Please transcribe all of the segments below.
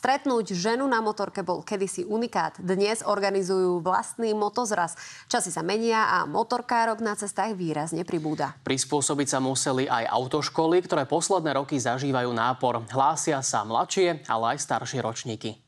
Stretnúť ženu na motorke bol kedysi unikát. Dnes organizujú vlastný motozraz. Časy sa menia a motorkárok na cestách výrazne pribúda. Prispôsobiť sa museli aj autoškoly, ktoré posledné roky zažívajú nápor. Hlásia sa mladšie, ale aj staršie ročníky.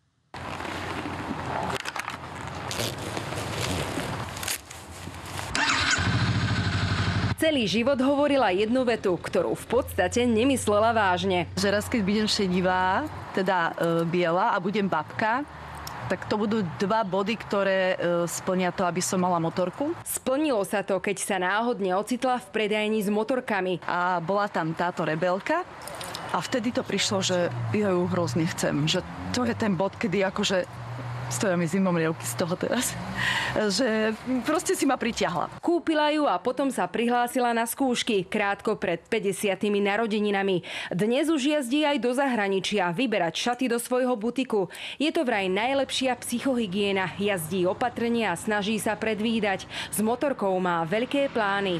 Celý život hovorila jednu vetu, ktorú v podstate nemyslela vážne. Že raz, keď budem šedivá, teda biela a budem babka, tak to budú 2 body, ktoré splnia to, aby som mala motorku. Splnilo sa to, keď sa náhodne ocitla v predajni s motorkami. A bola tam táto rebelka a vtedy to prišlo, že ja ju hrozne chcem. Že to je ten bod, kedy akože stoja mi zimomrievky z toho teraz. Že proste si ma pritiahla. Kúpila ju a potom sa prihlásila na skúšky krátko pred 50. narodeninami. Dnes už jazdí aj do zahraničia vyberať šaty do svojho butiku. Je to vraj najlepšia psychohygiena. Jazdí opatrne a snaží sa predvídať. S motorkou má veľké plány.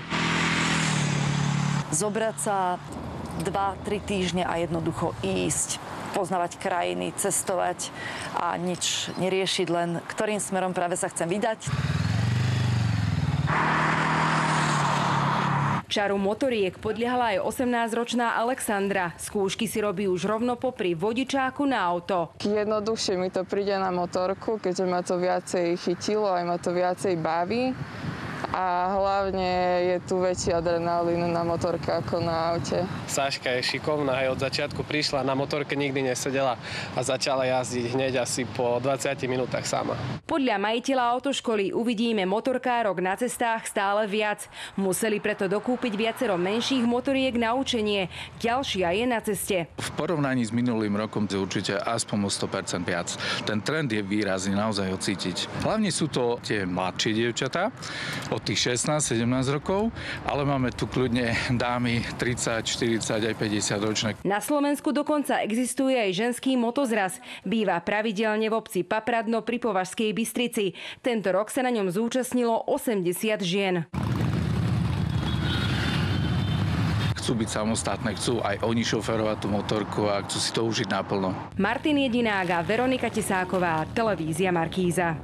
Zobrať sa 2-3 týždne a jednoducho ísť. Poznávať krajiny, cestovať a nič neriešiť, len ktorým smerom práve sa chcem vydať. Čaru motoriek podľahala aj 18-ročná Alexandra. Skúšky si robí už rovno popri vodičáku na auto. Jednoduchšie mi to príde na motorku, keďže ma to viacej chytilo, aj ma to viacej baví. A hlavne je tu väčší adrenalín na motorke ako na aute. Saška je šikovná, aj od začiatku prišla, na motorke nikdy nesedela a začala jazdiť hneď asi po 20 minútach sama. Podľa majiteľa autoškoly uvidíme motorkárok na cestách stále viac. Museli preto dokúpiť viacero menších motoriek na učenie. Ďalšia je na ceste. V porovnaní s minulým rokom to určite aspoň o 100% viac. Ten trend je výrazný, naozaj ho cítiť. Hlavne sú to tie mladšie dievčatá, od tých 16-17 rokov, ale máme tu kľudne dámy 30, 40 aj 50 ročné. Na Slovensku dokonca existuje aj ženský motozraz. Býva pravidelne v obci Papradno pri Považskej Bystrici. Tento rok sa na ňom zúčastnilo 80 žien. Chcú byť samostatné, chcú aj oni šoferovať tú motorku a chcú si to užiť naplno. Martin Jedinák a Veronika Tesáková, televízia Markíza.